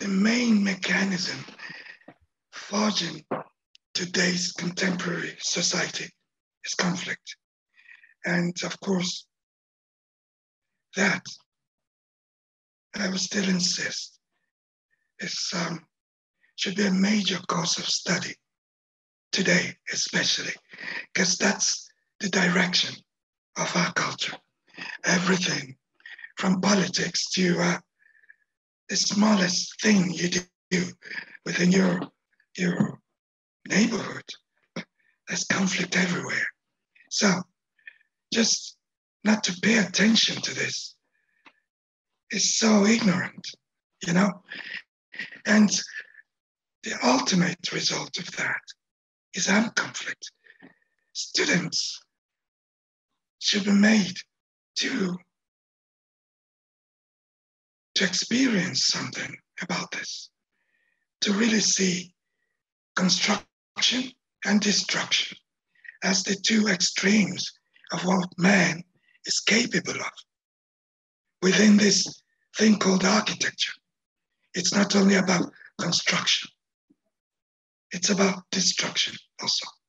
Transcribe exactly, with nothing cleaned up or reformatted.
the main mechanism forging today's contemporary society is conflict. And of course, that I will still insist is um, should be a major course of study today, especially, because that's the direction of our culture. Everything from politics to uh, the smallest thing you do within your, your neighborhood, there's conflict everywhere. So just not to pay attention to this is so ignorant, you know? And the ultimate result of that is armed conflict. Students should be made to, to experience something about this, to really see construction and destruction as the two extremes of what man is capable of within this thing called architecture. It's not only about construction, it's about destruction also.